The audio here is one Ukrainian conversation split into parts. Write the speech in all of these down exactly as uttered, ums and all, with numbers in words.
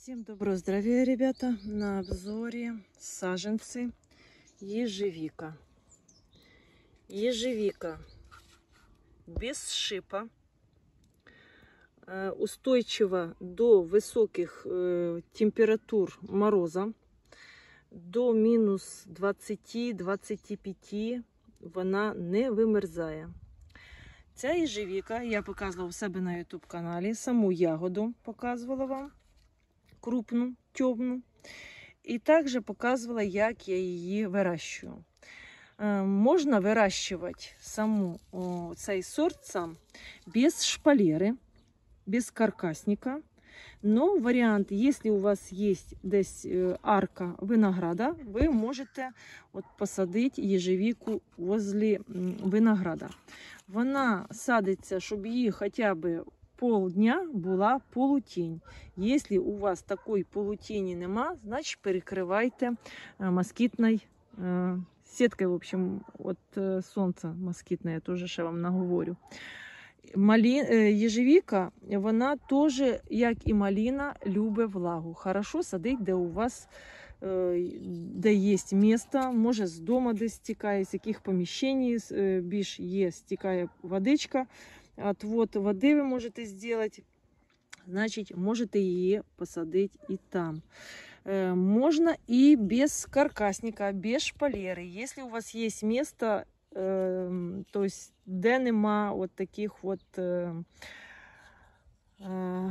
Всем доброго здравия, ребята! На обзоре саженцы ежевика. Ежевика без шипа, устойчива до высоких температур мороза, до мінус двадцять - двадцять п'ять вона не вимерзає. Ця ежевіка я показувала у себе на ютуб каналі, саму ягоду показувала вам, крупну, темну. І також показувала, як я її вирощую. Е, можна вирощувати саму о, цей сорт сам без шпалери, без каркасника. Но варіант, якщо у вас є десь арка винограда, ви можете от посадити ежевіку возле винограда. Вона садиться, щоб її хоча б полдня була полутінь. Якщо у вас такої полутіні нема, значить перекривайте москітною сіткою, в общем, від сонця москітне, я теж ще вам наговорю. Малі... Ежевіка, вона теж, як і малина, любить влагу. Хорошо садить, де у вас де є місце, може з дому десь стікає, з яких поміщень більш є, стікає водичка. Отвод води ви можете зробити, значить, можете її посадити і там. Е, можна і без каркасника, без шпалери. Якщо у вас є місце, е, то есть, де нема от таких от е, е,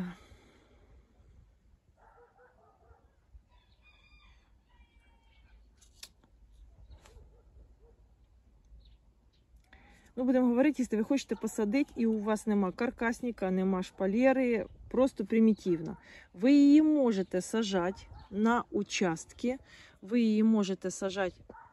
ну, будемо говорити, якщо ви хочете посадити і у вас нема каркасника, нема шпалери, просто примітивно. Ви її можете сажати на участки, ви її можете сажати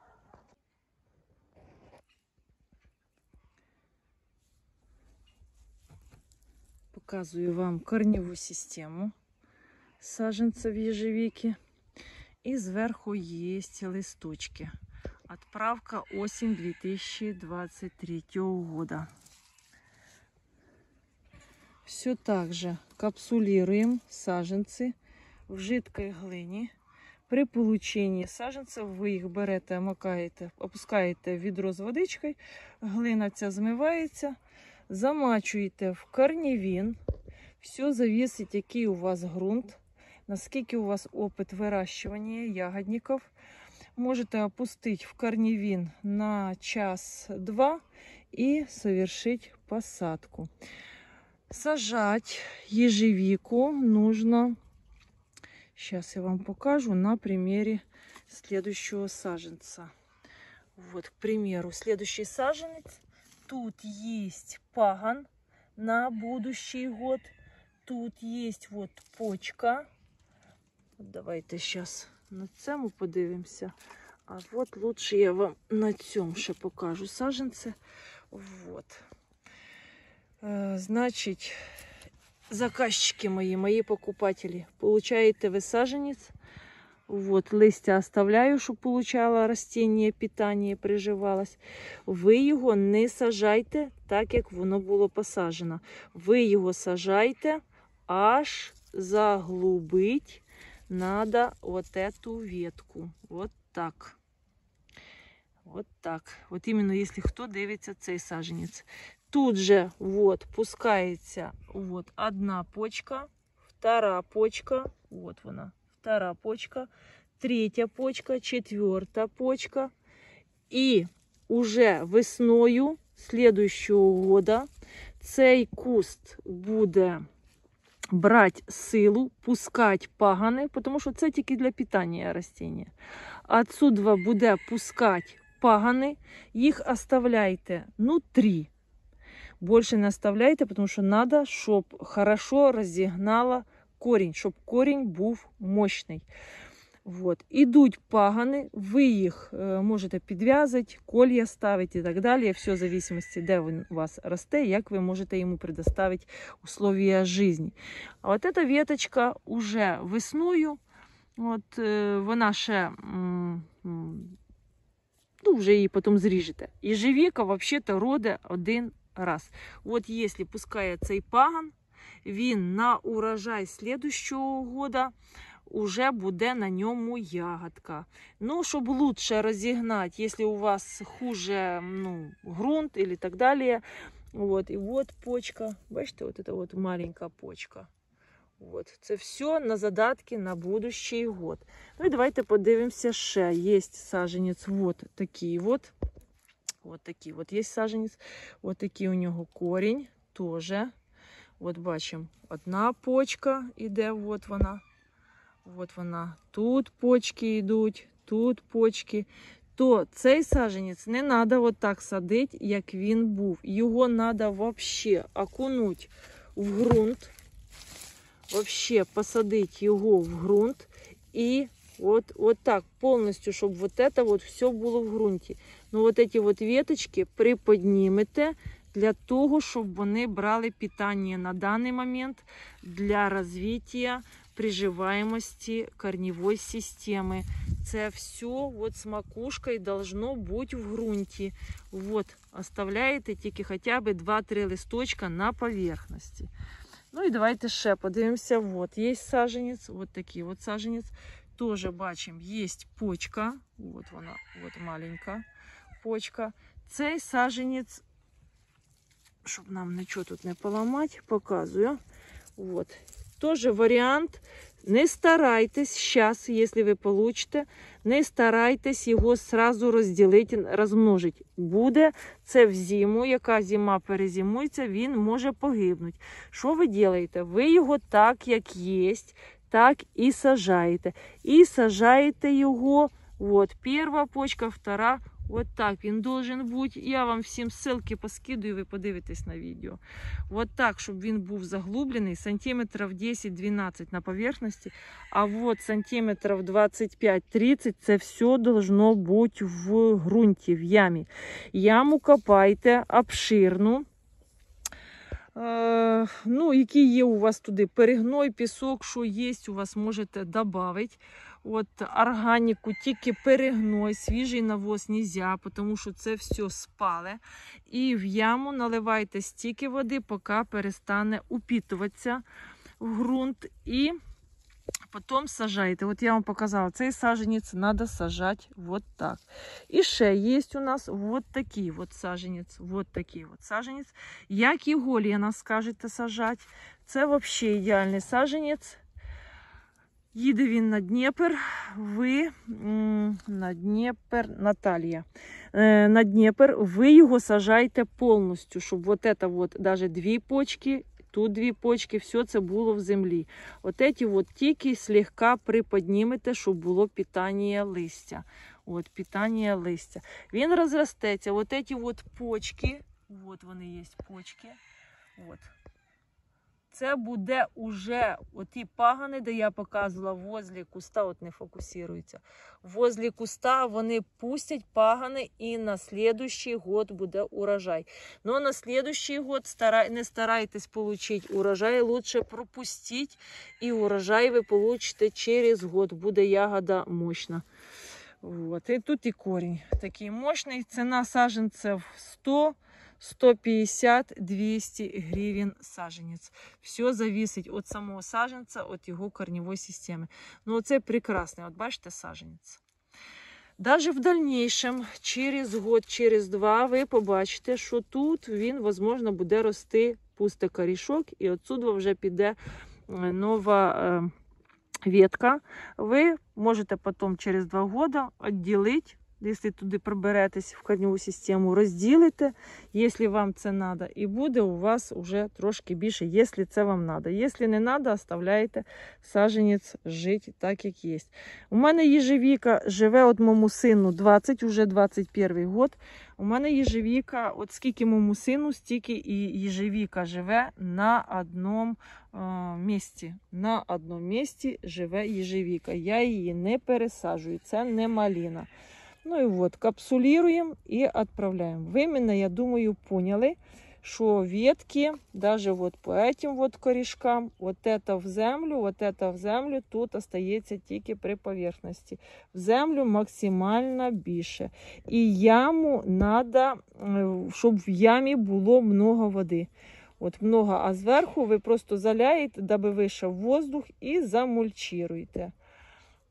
показую вам корневу систему саженцев ежевики. І зверху є листочки. Отправка осень две тысячи двадцать третьего года. Все так же капсулируем саженцы в жидкой глині. При полученні саженців ви їх берете, макаєте, опускаєте в відро з водичкою, глина ця змивається, замачуєте в корневін. Все зависить, який у вас ґрунт, наскільки у вас опит вирощування ягодників. Можете опустить в корневин на час-два и совершить посадку. Сажать ежевику нужно, сейчас я вам покажу на примере следующего саженца. Вот, к примеру, следующий саженец. Тут есть паган на будущий год. Тут есть вот почка. Давайте сейчас на цьому подивимося. А от лучше я вам на цьому ще покажу саженці. Вот. Е, значить, заказчики мої, мої покупателі, получаєте ви саженець. Вот, листя оставляю, щоб получало растіння, питання, приживалось. Ви його не сажайте так, як воно було посаджено. Ви його сажайте, аж заглубить надо вот эту ветку. Вот так. Вот так. Вот именно, если кто дивиться цей саженець. Тут же вот пускається вот одна почка, вторая почка, вот вона, вторая почка, третья почка, четвертая почка. И уже весною следующего года цей куст буде брати силу, пускати пагани, тому що це тільки для питання растіння. Отсюда буде пускати пагани, їх оставляйте, ну, три. Більше не оставляйте, тому що треба, щоб хорошо розігнала корінь, щоб корінь був мощний. Вот. Ідуть пагани, ви їх е, можете підв'язати, колья ставити і так далі. Все в зависимості, де він у вас росте, як ви можете йому предоставити условия життя. А от ця веточка вже весною, от, е, вона ще, м, ну, вже її потім зріжете. Ежевіка взагалі-то роде один раз. От якщо пускає цей паган, він на урожай слідущого года уже буде на ньому ягодка. Ну, щоб лучше розігнати, якщо у вас хуже, ну, ґрунт или так далі. Вот, і от почка, бачите, от це от маленька почка. От, це все на задатки на будущий год. Ну і давайте подивимося ще. Є саджанець вот такий от. Вот такий от є саджанець. От такий у нього корінь теж. От бачимо, одна почка іде, от вона. От вона. Тут почки йдуть, тут почки. То цей саджанець не треба от так садити, як він був. Його треба взагалі окунути в ґрунт. Взагалі посадити його в ґрунт. І от, от так повністю, щоб вот это вот все було в ґрунті. Ну вот эти вот веточки приподнімете для того, щоб вони брали питання на даний момент для розвитку приживаємості корневої системи. Це все от з макушкою должно бути в ґрунті. Вот, оставляєте тільки хоча б два-три листочка на поверхності. Ну і давайте ще подивимося. Вот, є саджанець, от такий от саджанець. Тоже бачимо, є почка. От вона, от маленька почка. Цей саджанець, щоб нам нічого тут не поламати, показую. Вот. Тоже варіант. Не старайтесь зараз, якщо ви получите, не старайтесь його сразу розділити, розмножити. Буде це в зиму, яка зима перезимується, він може погибнути. Що ви робите? Ви його так, як є, так і сажаєте. І сажаєте його, от, перша почка, втора. Вот так він должен бути. Я вам всім ссылки поскидую, ви подивитесь на відео. Вот так, щоб він був заглублений, сантиметрів десять-дванадцять на поверхності, а вот сантиметрів двадцять п'ять-тридцять це все должно бути в ґрунті, в ямі. Яму копайте обширну. Е, ну, які є у вас туди перегной, пісок, що є, у вас можете додати. От органіку, тільки перегной, свіжий навоз нельзя, тому що це все спале. І в яму наливайте стільки води, поки перестане упітуватися в ґрунт. І потім сажайте. От я вам показала, цей саджанець треба сажати от так. І ще є у нас от такий от саджанець. От такий от саджанець. Як його, Лена, скажете сажати? Це взагалі ідеальний саджанець. Їде він на Дніпр, ви, на Дніпр, Наталія, на Дніпр, ви його сажаєте повністю, щоб вот это вот, даже дві почки, тут дві почки, все це було в землі. От эти вот тільки слегка приподнімете, щоб було питання листя. От, питання листя. Він розростеться, от эти вот почки, от вони є почки, от. Це буде уже оті пагани, де я показувала возле куста, от не фокусується. Возле куста вони пустять пагани і на слідуючий год буде урожай. Но на слідуючий год старай, не старайтесь отримати урожай, лучше пропустіть і урожай ви получите через год. Буде ягода мощна. Вот. І тут і корінь такий мощний. Ціна саджанців сто, сто п'ятдесят, двісті гривень саджанець. Все зависить від самого саджанця, від його корневої системи. Ну, це прекрасний, от бачите, саджанець. Даже в дальнейшем, через год, через два, ви побачите, що тут він, можливо, буде рости пустий корішок, і отсюди вже піде нова ветка. Ви можете потім через два роки відділити, якщо туди проберетесь в корневу систему, розділите, якщо вам це треба, і буде у вас вже трошки більше, якщо це вам треба. Якщо не треба, оставляєте саджанець жити так, як є. У мене їжевіка живе от моєму сину двадцять, уже двадцять перший год. У мене їжевіка, от скільки моєму сину, стільки і їжевіка живе на одному е, місці. На одному місці живе їжевіка. Я її не пересаджую, це не малина. Ну і от, капсулируем и отправляем. Вы именно, я думаю, поняли, что ветки, даже вот по этим вот корешкам, вот это в землю, вот это в землю, тут остається тільки при поверхності. В землю максимально більше. І яму треба, щоб в ямі було много води. От много, а зверху ви просто заляєте, даби вийшов воздух і замульчируєте.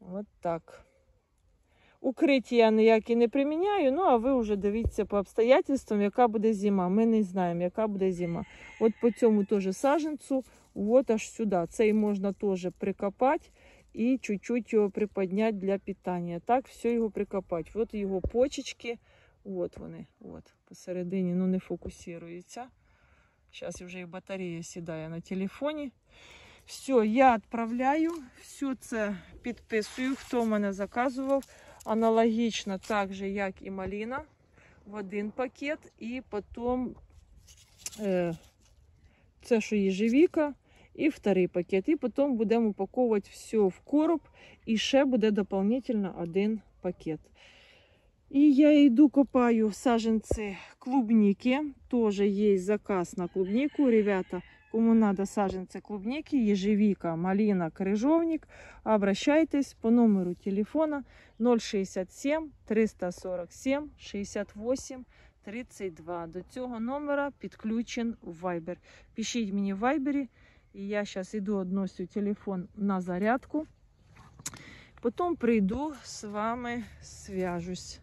От так. Укриття я ніякі не приміняю, ну а ви вже дивіться по обстоятельствам, яка буде зима. Ми не знаємо, яка буде зима. От по цьому теж саджанцю, от аж сюди. Цей можна теж прикопати і чуть-чуть його приподняти для питання. Так, все його прикопати. От його почечки, от вони, от, посередині, ну не фокусуються. Зараз вже і батарея сідає на телефоні. Все, я відправляю, все це підписую, хто мене заказував. Аналогічно, так же, як і малина, в один пакет. І потім е, це, що єжевіка, і вторий пакет. І потім будемо упаковувати все в короб. І ще буде дополнительно один пакет. І я йду копаю саженці клубники. Тоже є заказ на клубнику, ребята. Кому надо саженцы клубники, ежевика, малина, крыжовник, обращайтесь по номеру телефона ноль шістдесят сім триста сорок сім шістдесят вісім тридцять два. До цього номера підключен Viber. Пишіть мені в Viber, і я зараз йду відношу телефон на зарядку. Потім прийду з вами, зв'яжусь.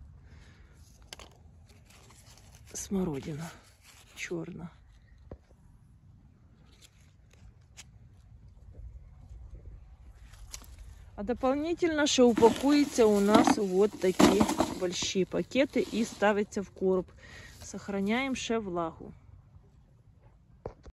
Смородина чорна. А дополнительно ще упакується у нас вот такі больші пакети і ставиться в короб. Сохраняємо ще влагу.